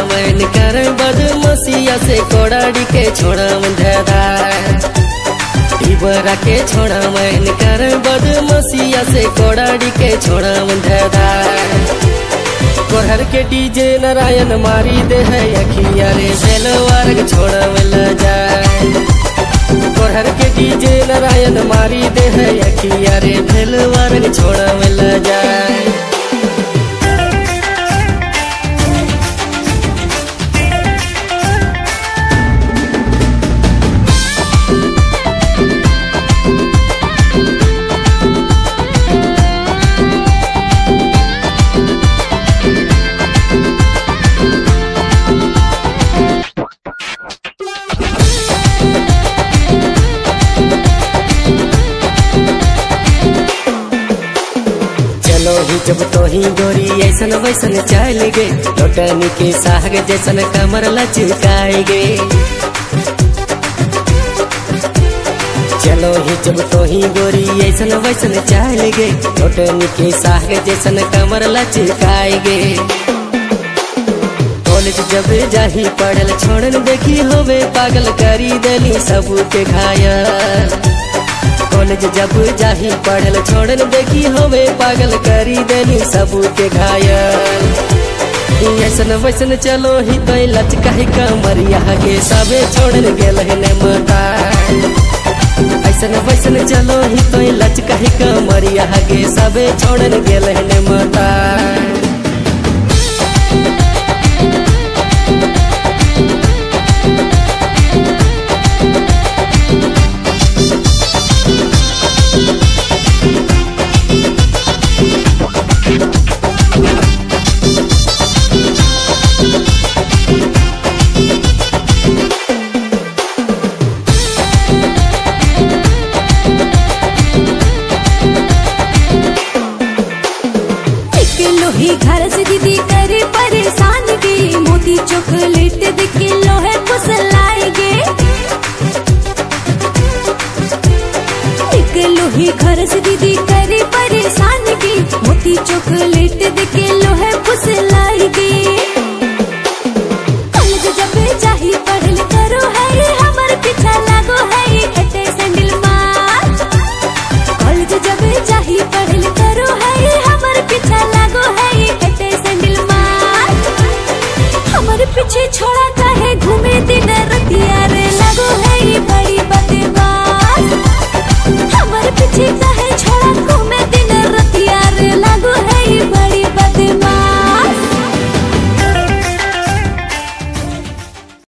मन कर बदमसिया से कोड़ाड़ी के छोड़ा मंधदा इबरा के छोड़ा मन कर बदमसिया से कोड़ाड़ी के छोड़ा मंधदा कोहर के डीजे नारायण मारी दे है अखिया रे बेलवार के छोड़ा मिल जाए कोहर के डीजे नारायण मारी दे है अखिया रे बेलवार के छोड़ा मिल जाए। जब तो ही गोरी ऐसन वैसन चल गे लोटनी के साग जैसन कमर लचकाए गे चलो ही जब तो ही गोरी ऐसन वैसन चल गे लोटनी के साग जैसन कमर लचकाए गे कॉलेज जब जाही पढ़ल छोड़न देखी होवे पागल करी देली सबके घायल कॉलेज जब जाही पढ़ल छोड़न देखी होवे पागल करी देली सबके घायल ऐसन वैसन चलो ही तो लचका ही कमरिया के सबे छोड़न गेल है मता ऐसन वैसन चलो ही तो लचका ही कमरिया के सबे छोड़न गेल है मता। घर से दीदी करे परेशान गे मोती चॉकलेट देखे लोहे फुसलाएगे निकलो ही घर से दीदी करे परेशान गे मोती चॉकलेट देखे लोहे फुसलाएगे।